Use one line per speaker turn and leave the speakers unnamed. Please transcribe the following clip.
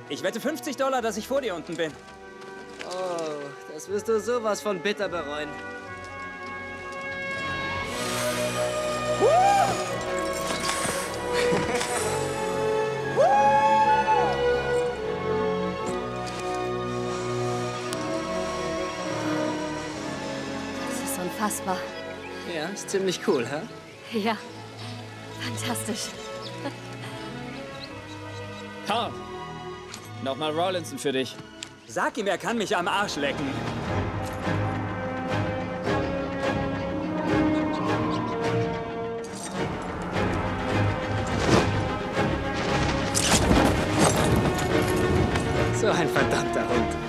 Ich wette $50, dass ich vor dir unten bin.
Oh, das wirst du sowas von bitter bereuen.
Das ist unfassbar.
Ja, ist ziemlich cool, hä?
Ja, fantastisch.
Carl, nochmal Rawlinson für dich.
Sag ihm, er kann mich am Arsch lecken.
So ein verdammter Hund.